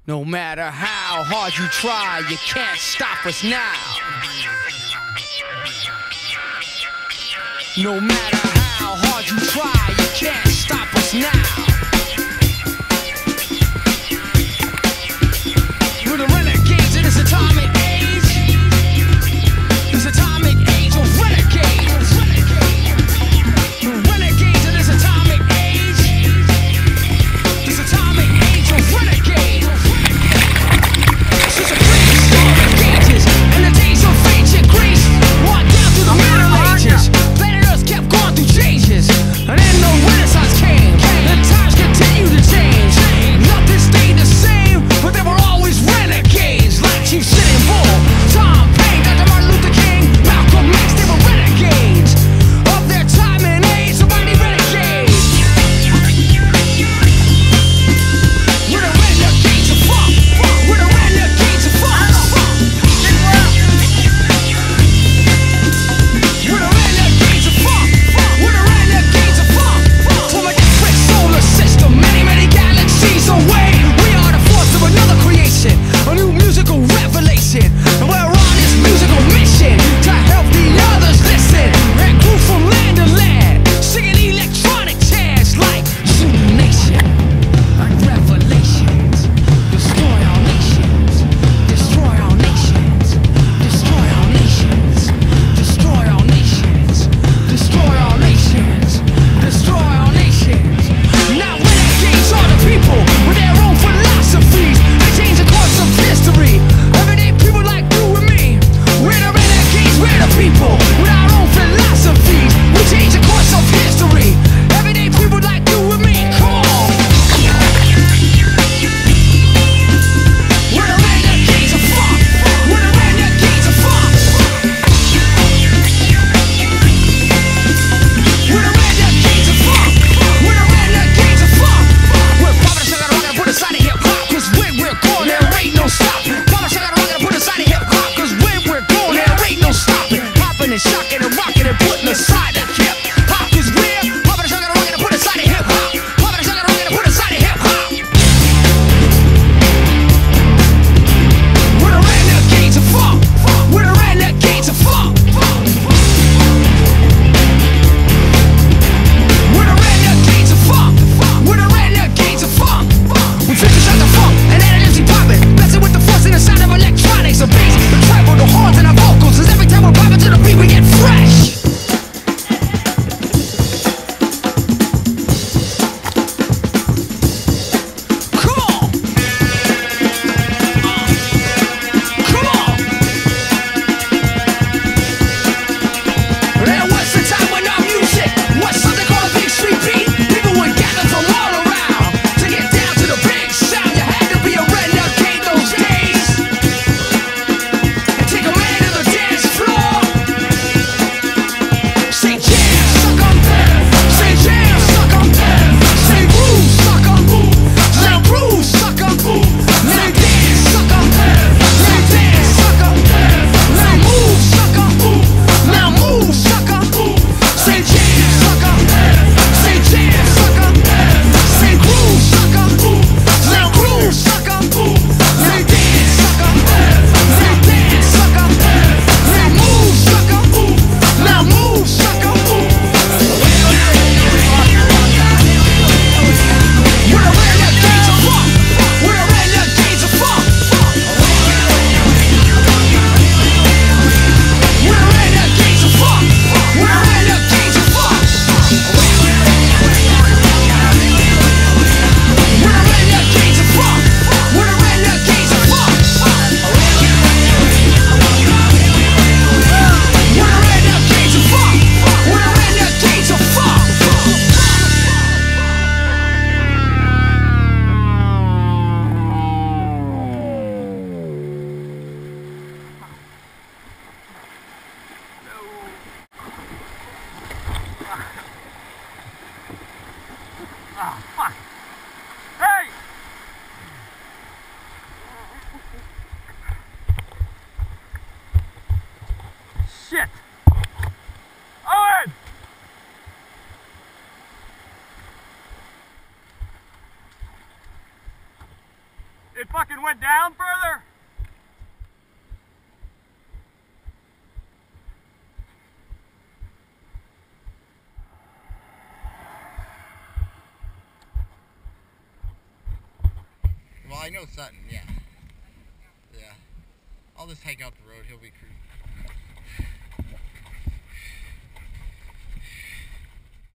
No matter how hard you try, you can't stop us now. No matter how hard you try, you can't stop us now. We're the renegades of this atomic age. This atomic age of renegades. The renegades of this atomic age. This atomic age of renegades. Since the prehistoric ages and the days of ancient Greece, walked down through the Middle Ages. Planet Earth kept going through changes, and then the Renaissance came. The times fucking went down further? Well, I know Sutton, yeah. Yeah. I'll just hike out the road, he'll be cruising.